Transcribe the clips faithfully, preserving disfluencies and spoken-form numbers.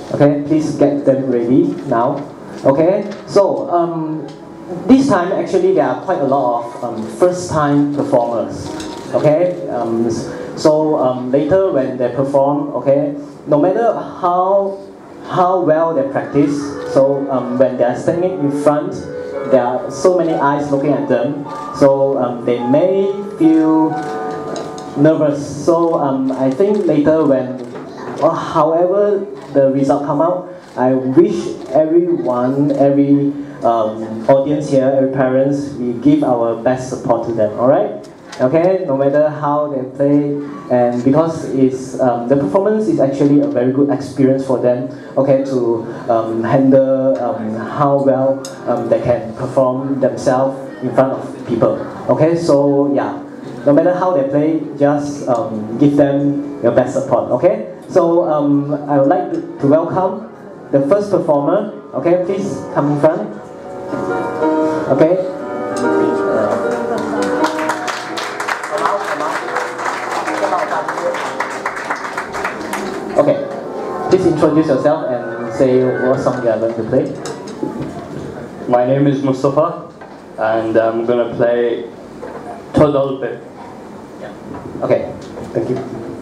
Okay, please get them ready now. Okay, so um, this time actually there are quite a lot of um, first-time performers. Okay, um, so um, later when they perform, okay, no matter how how well they practice, so um, when they are standing in front, there are so many eyes looking at them, so um, they may feel nervous. So um, I think later when, or however the result come out, I wish everyone, every um, audience here, every parents, we give our best support to them. All right? Okay. No matter how they play, and because it's um, the performance is actually a very good experience for them. Okay, to um, handle um, how well um, they can perform themselves in front of people. Okay. So yeah. No matter how they play, just um, give them your best support. Okay. So um, I would like to, to welcome the first performer. Okay, please come in front. Okay. Uh, okay. Please introduce yourself and say what song you are going to play. My name is Mustafa, and I'm gonna play Daud Abdullah. Okay. Thank you.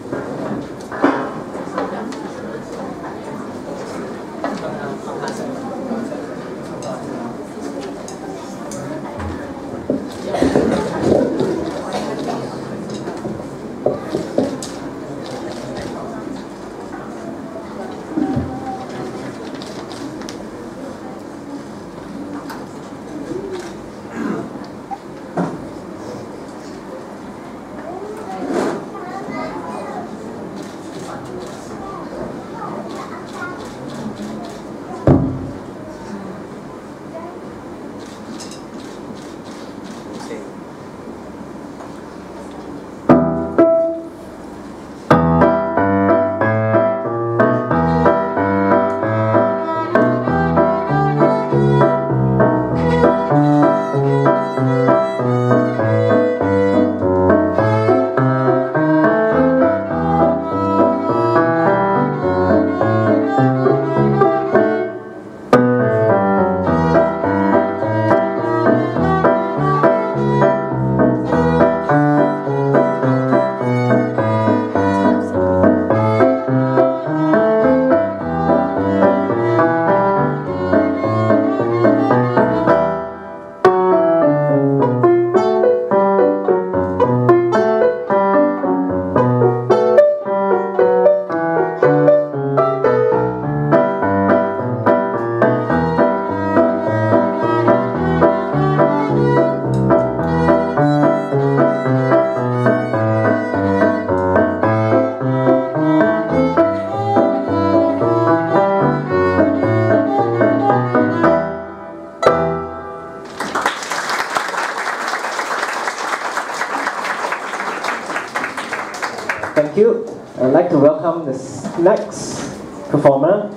Thank you. I'd like to welcome the next performer.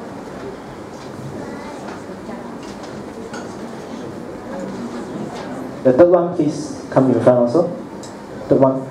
The third one, please come in front also. Third one.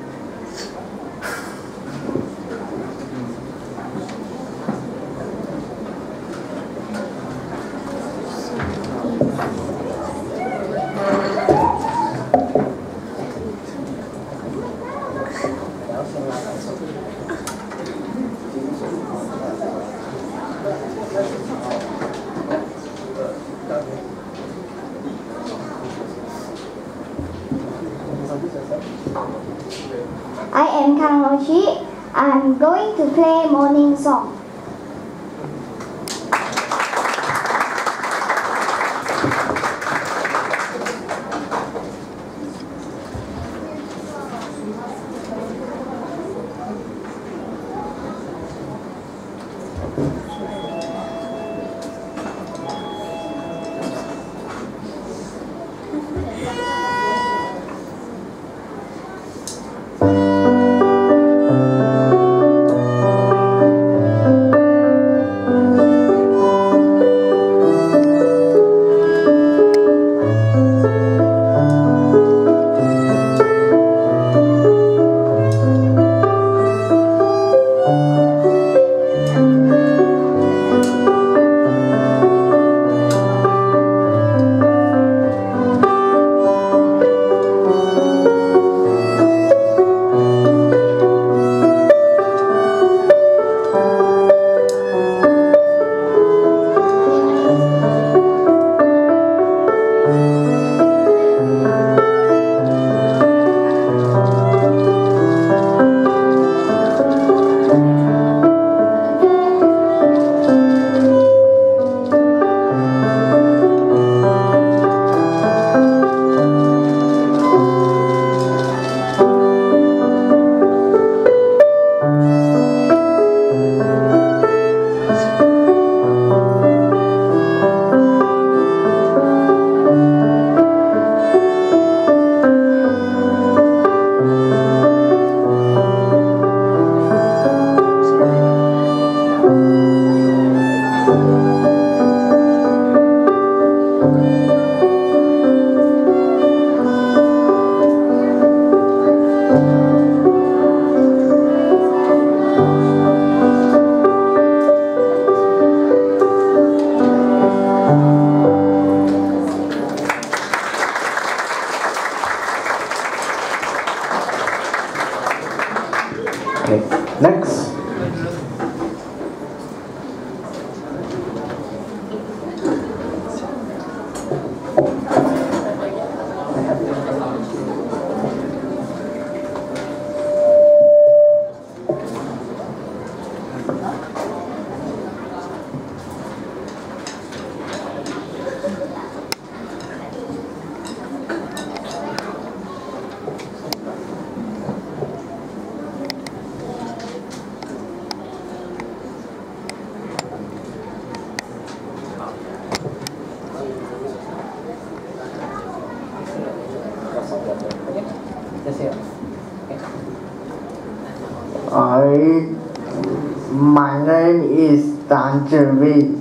I am Kang Roshi. I'm going to play morning song. Hi, my name is Tangerine.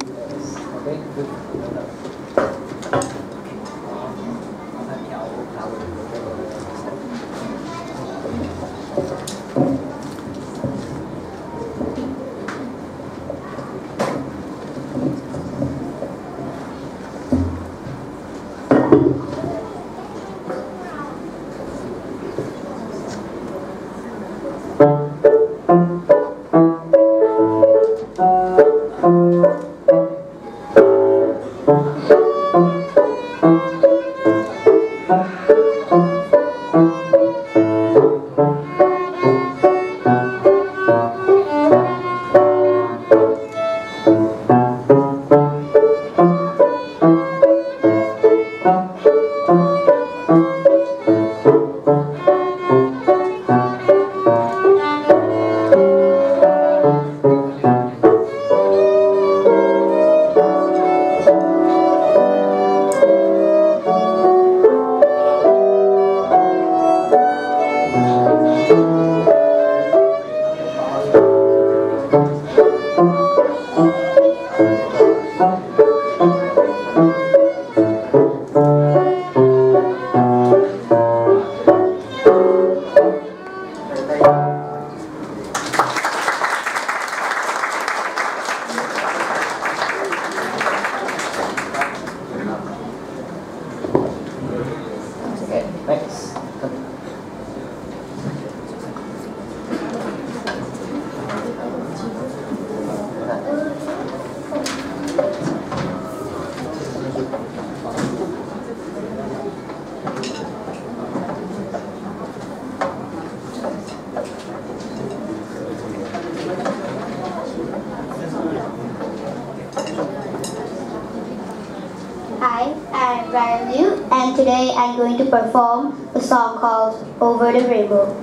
Hi, I'm Ryan Liu, and today I'm going to perform a song called Over the Rainbow.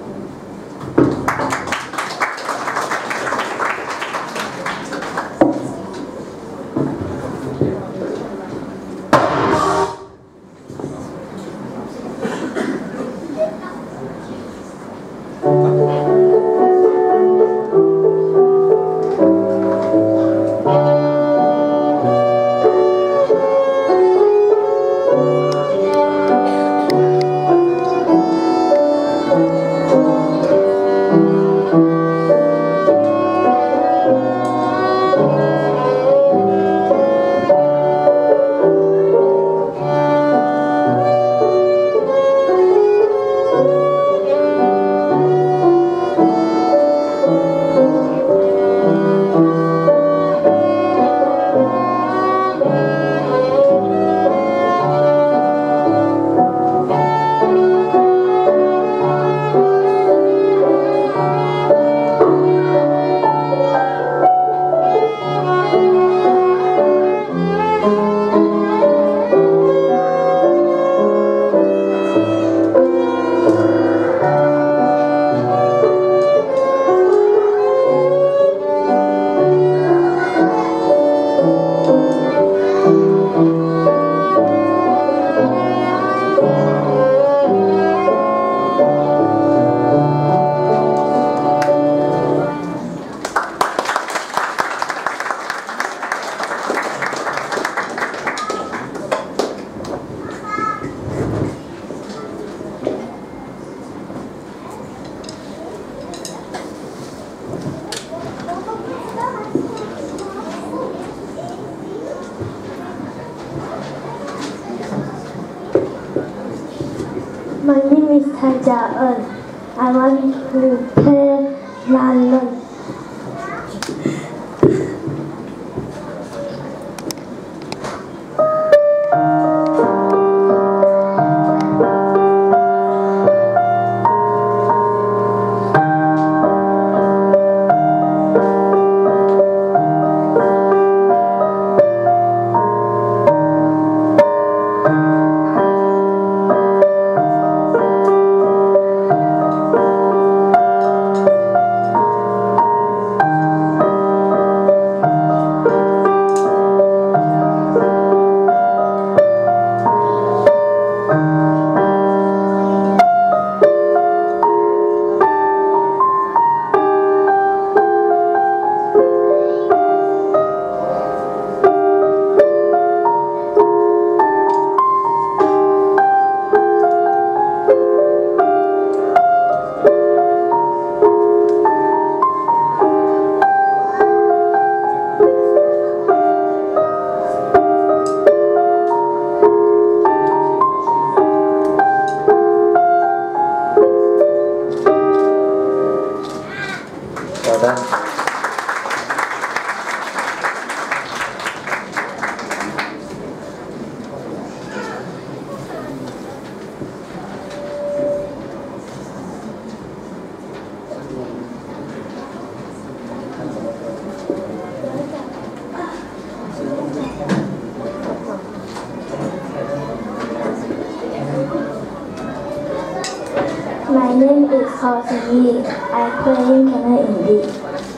My name is Taja. I want to play violin. My name is Hosni. I play in Canada Indie.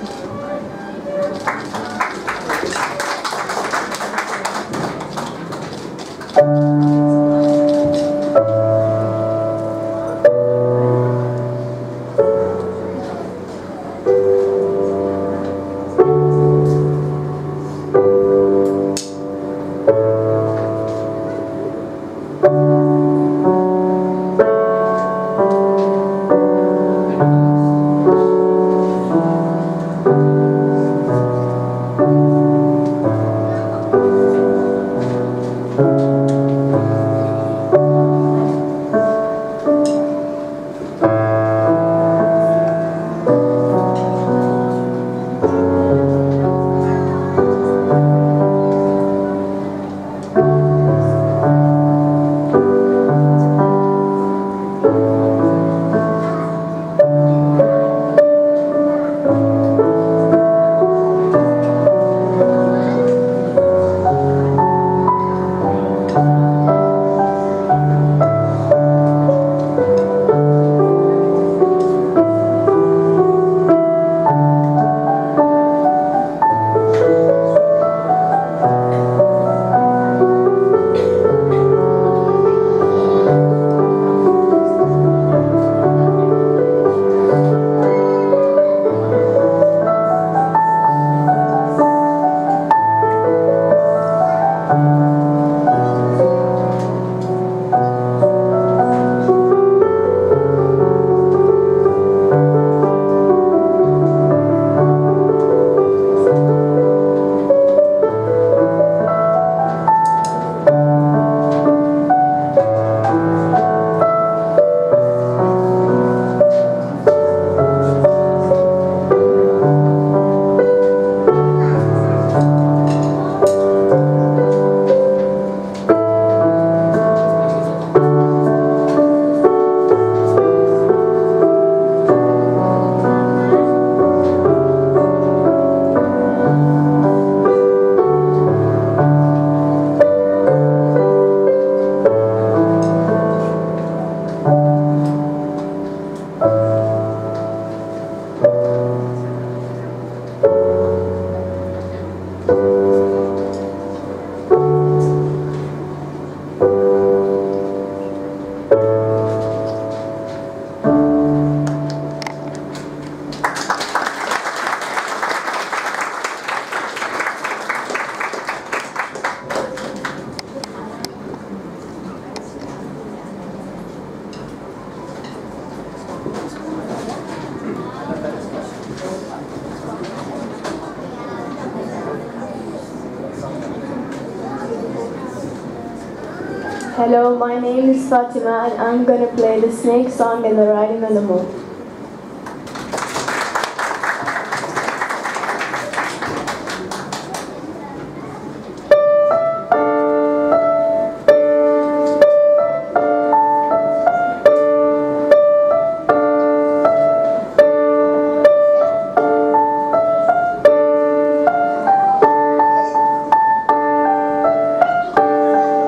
Hello, my name is Fatima and I'm gonna play the Snake song in the Riding on the Moon.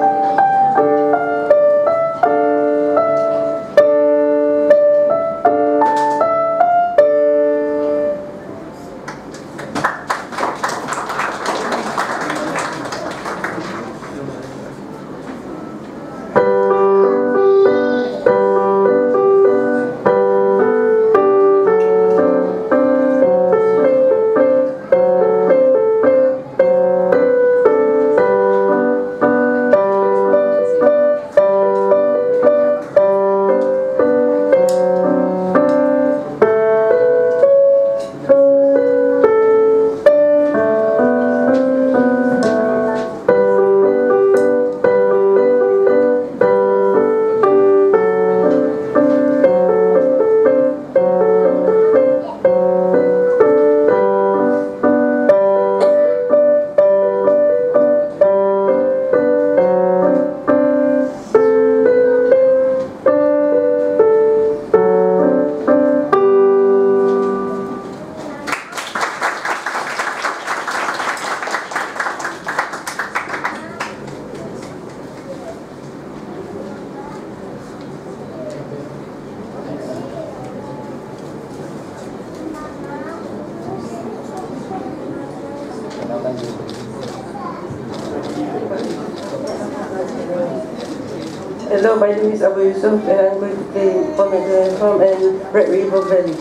Thank Hello, my name is Abu Yusuf and I'm going to play Pomegranate Farm and Red River Valley.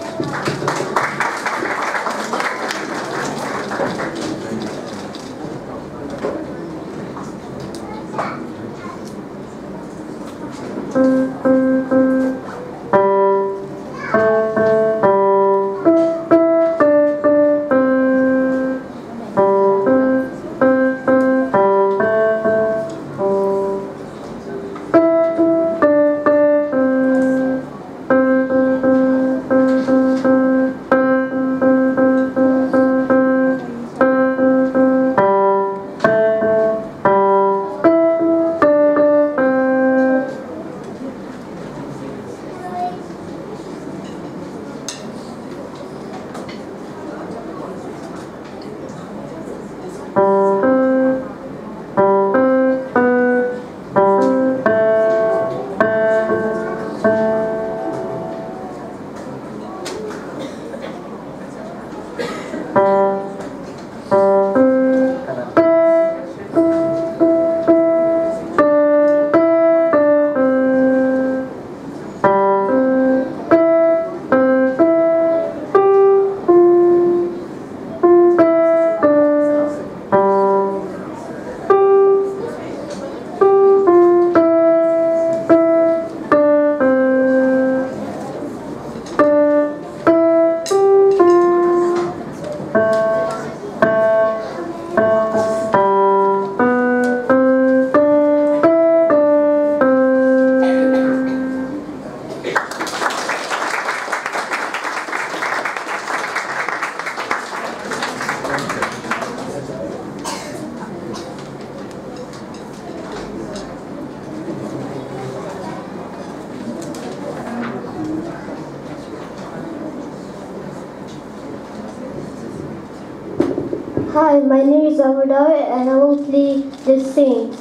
Hi, my name is Daud and I will play the Saints.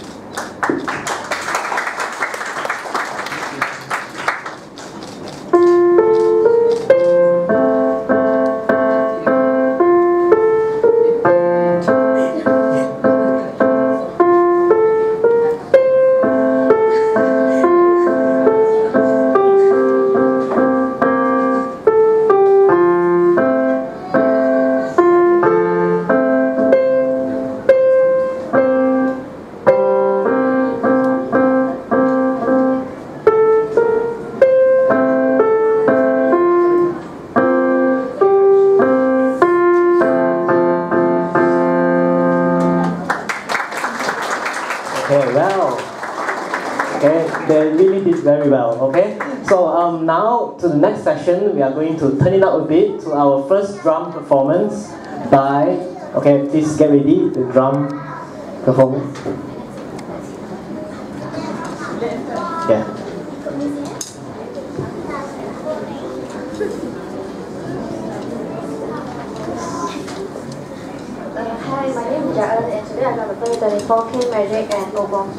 Okay, well, okay, they really did very well, okay? So um, now to the next session, we are going to turn it up a bit to our first drum performance by, okay, please get ready, the drum performance. Yeah. Uh, hi, my name is Daud and today I'm going to play thirty-four K Magic and Oboe.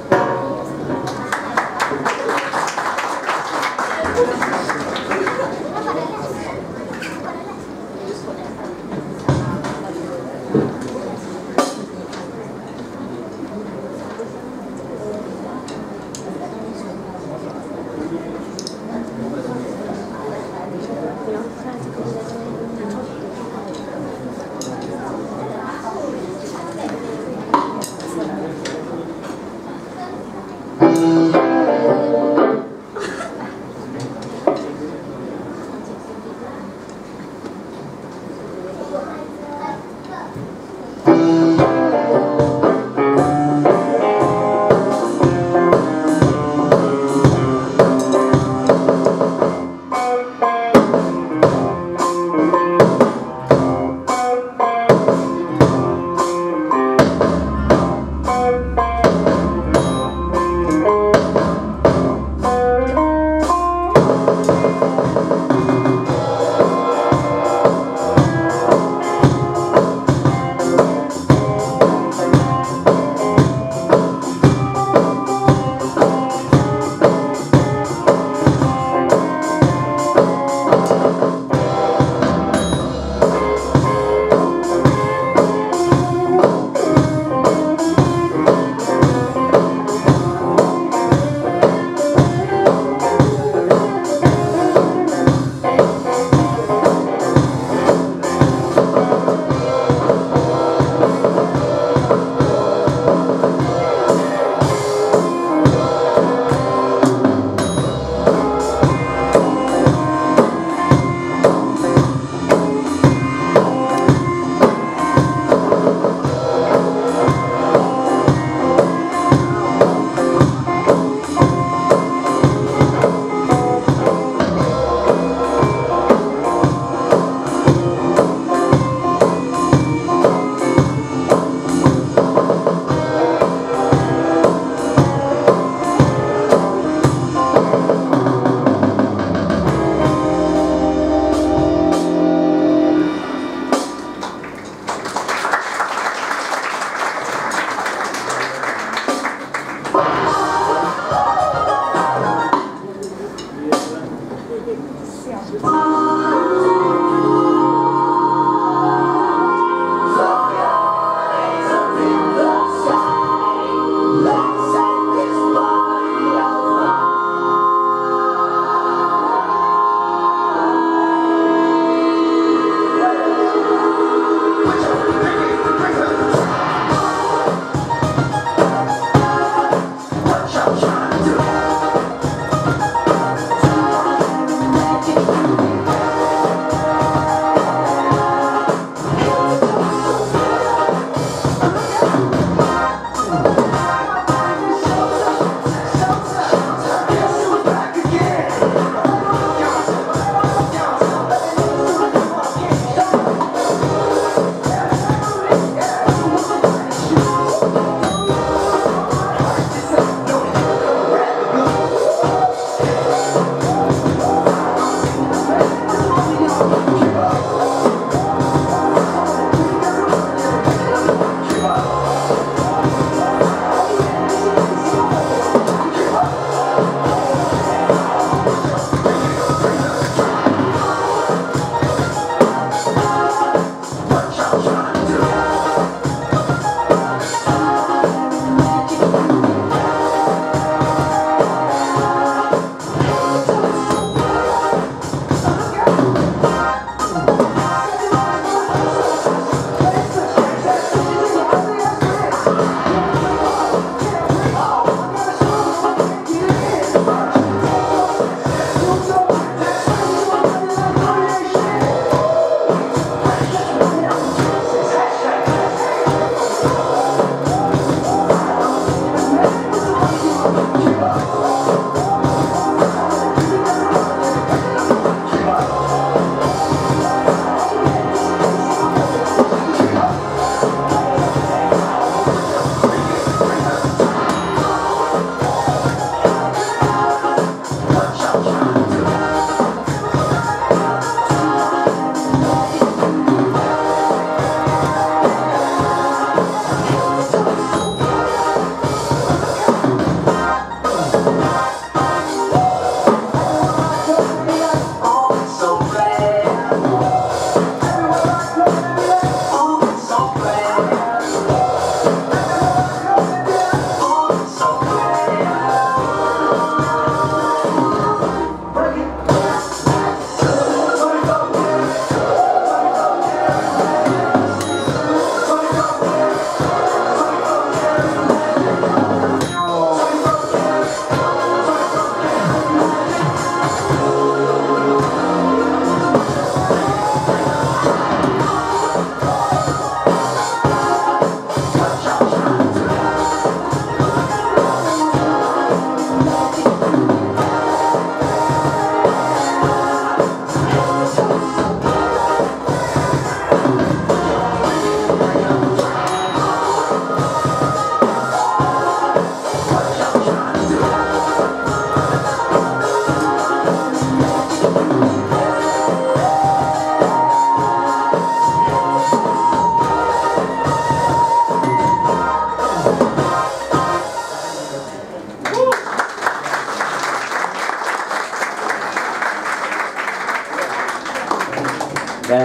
Yeah.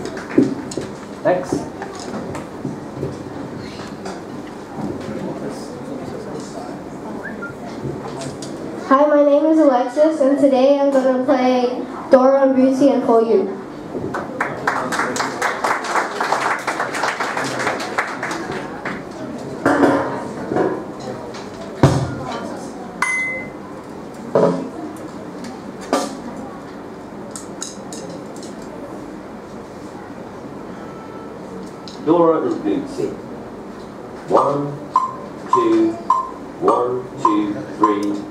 Next. Hi, my name is Alexis, and today I'm going to play Dora and Beauty and For You. Dora and Bootsy. One, two, one, two, three.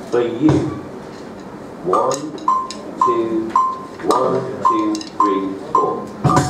for you. One, two, one, two, three, four.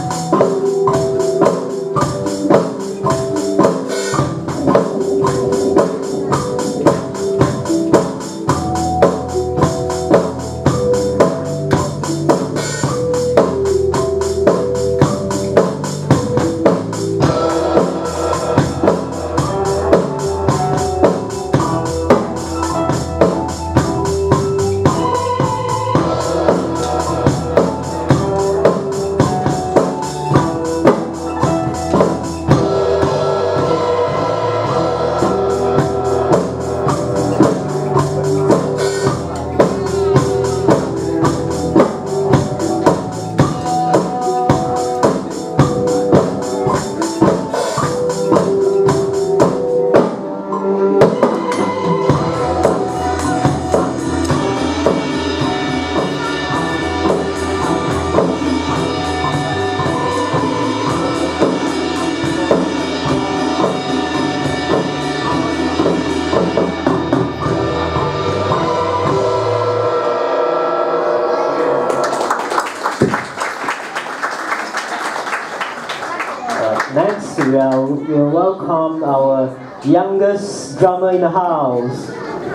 Next, we will we'll welcome our youngest drummer in the house.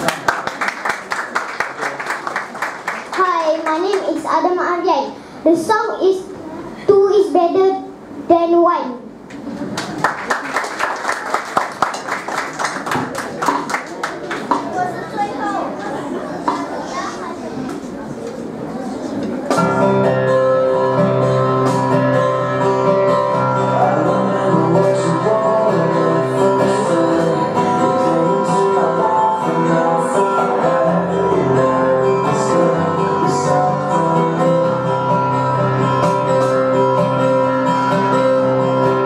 Hi, my name is Adam Aryan. The song is Two is Better Than One. Thank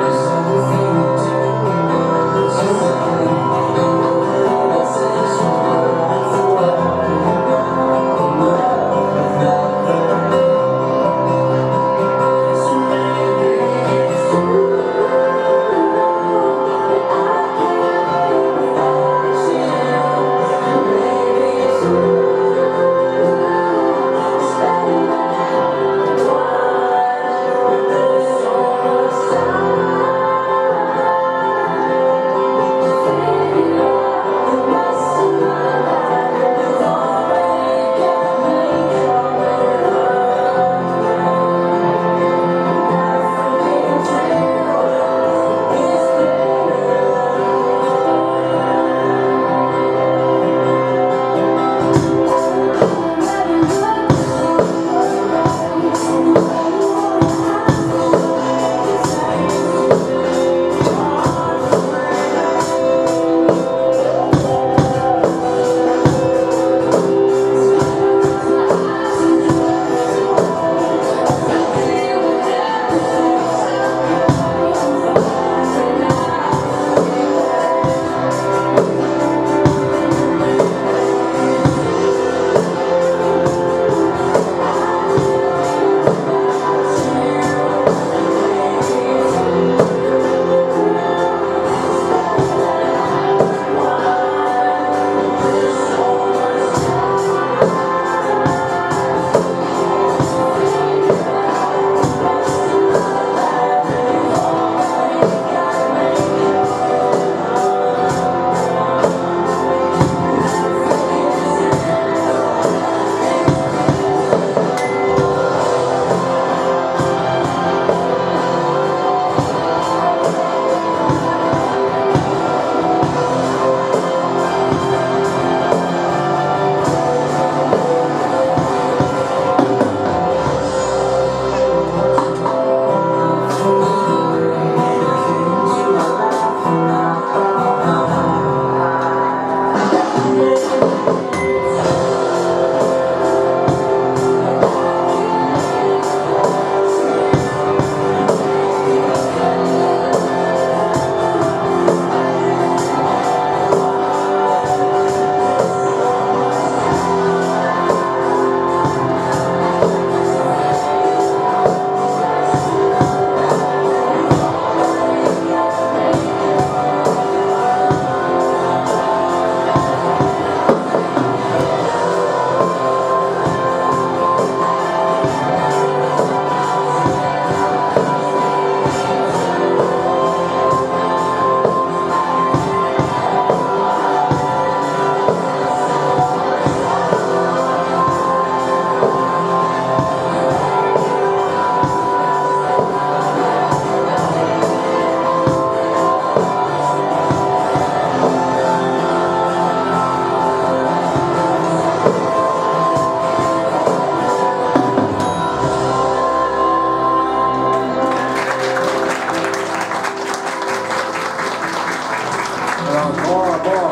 more, more.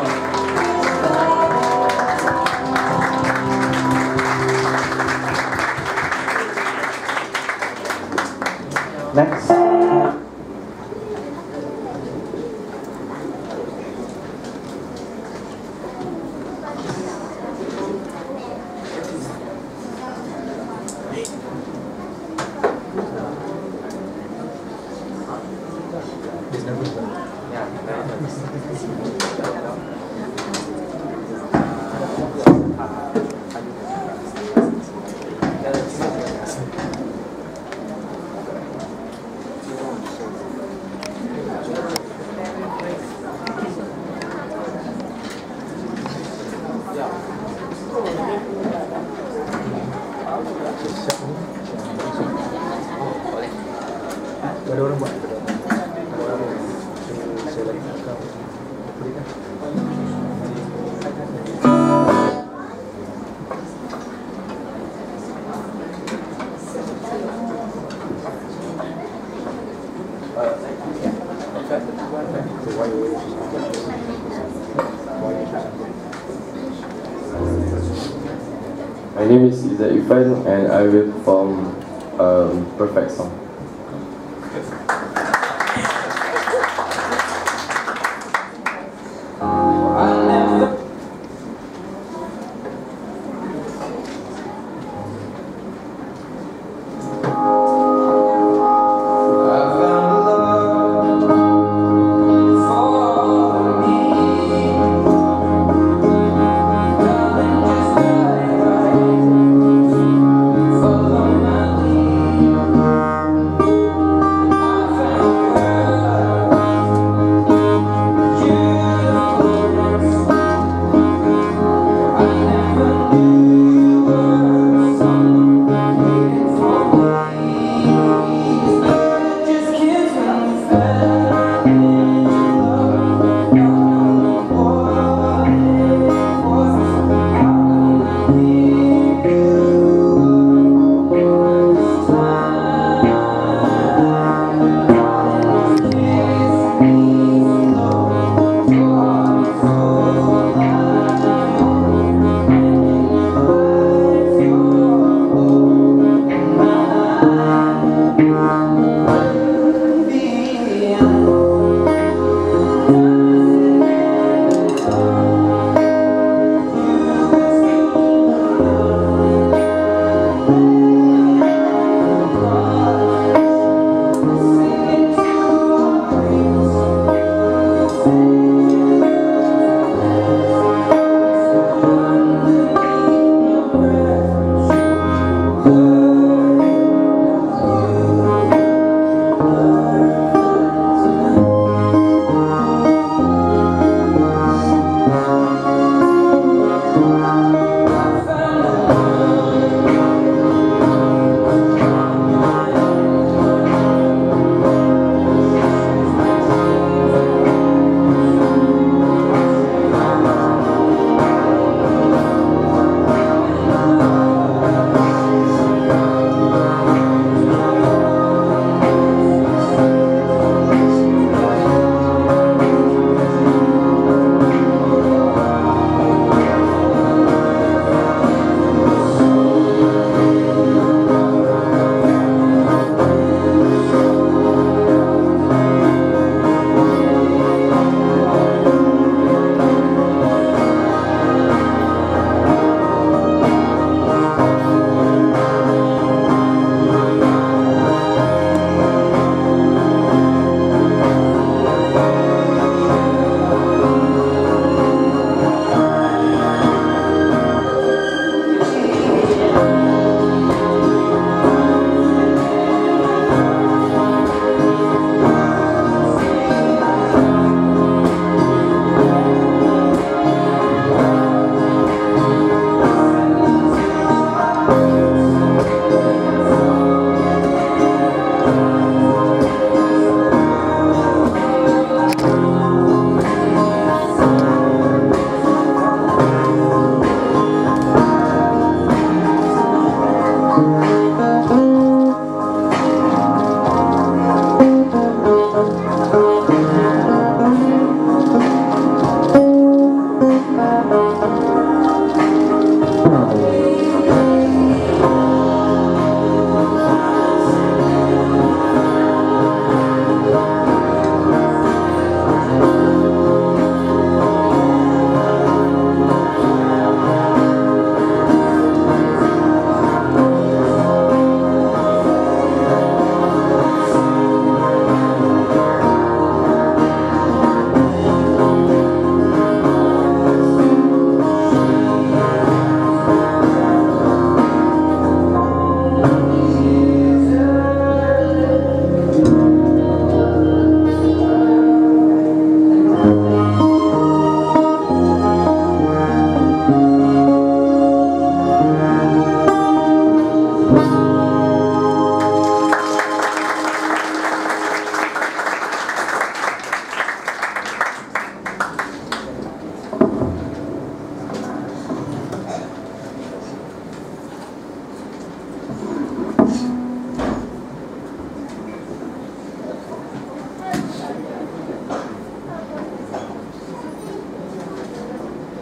Next. Ada orang buat. Ada orang buat. Saya lagi nak kau. My name is Izzat Irfan and I will perform um, Perfect Song. Follow my lead.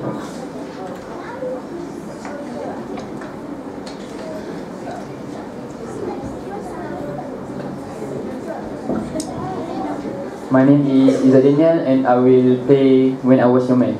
My name is Izzadinian and I will play When I Was Your Man.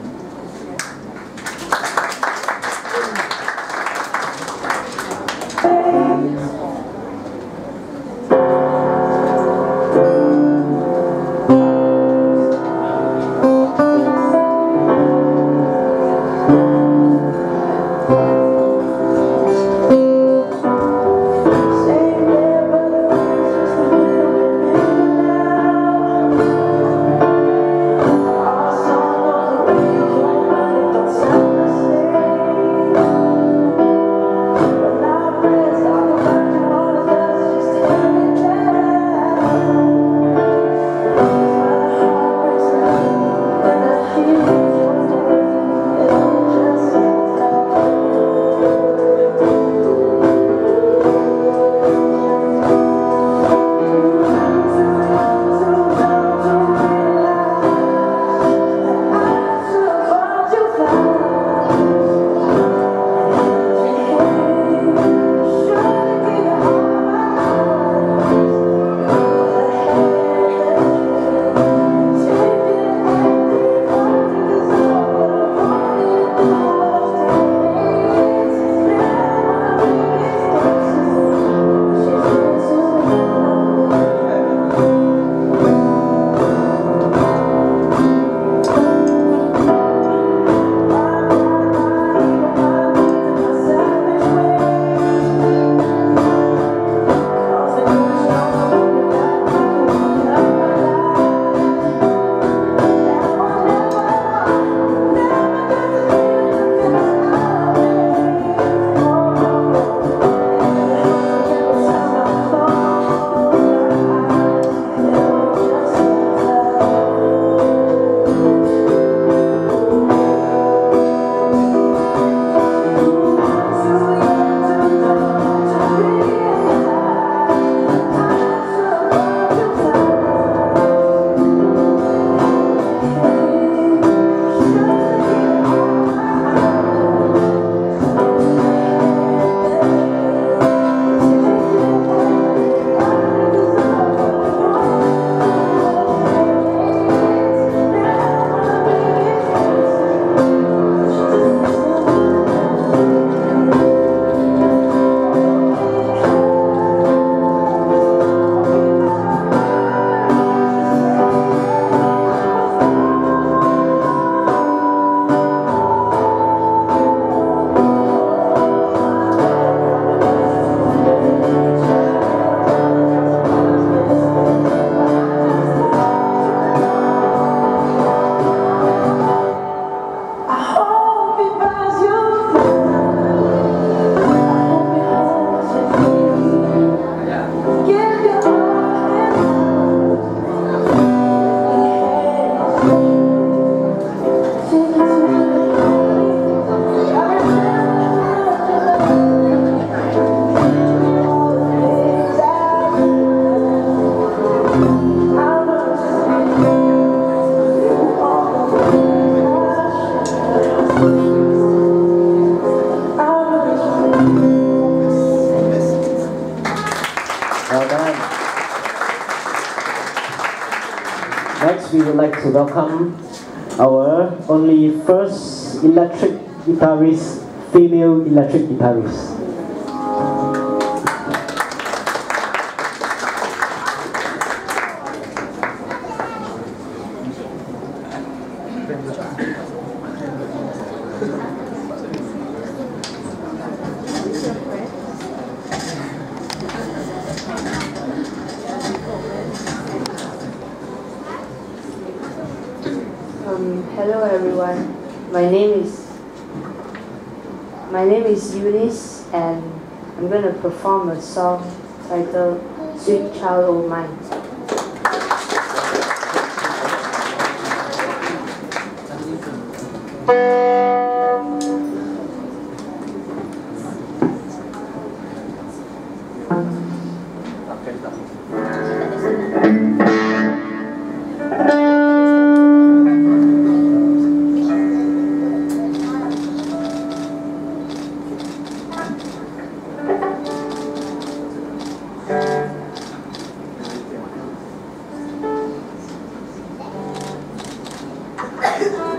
Next, we would like to welcome our only first electric guitarist, female electric guitarist. Um, hello everyone. My name is my name is Eunice, and I'm going to perform a song titled "Sweet Child O' Mine." Bye.